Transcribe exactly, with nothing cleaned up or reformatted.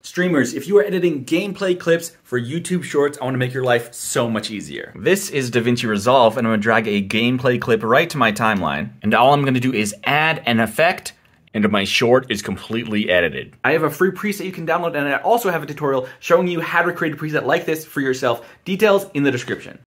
Streamers, if you are editing gameplay clips for YouTube Shorts, I want to make your life so much easier. This is DaVinci Resolve, and I'm going to drag a gameplay clip right to my timeline. And all I'm going to do is add an effect, and my short is completely edited. I have a free preset you can download, and I also have a tutorial showing you how to create a preset like this for yourself. Details in the description.